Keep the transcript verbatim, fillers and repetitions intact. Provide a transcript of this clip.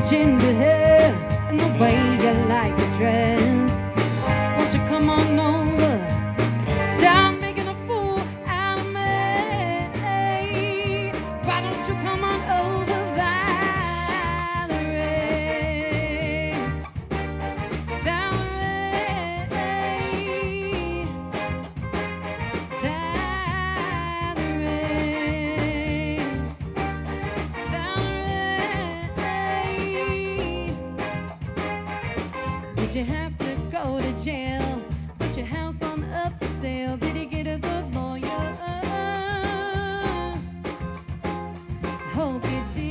ginger hair and the way you like to dress. Won't you come on over? Stop making a fool out of me. Why don't you come on over, Valerie? Valerie, Valerie. Did you have to go to jail? Put your house on up for sale? Did you get a good lawyer? Hope you did.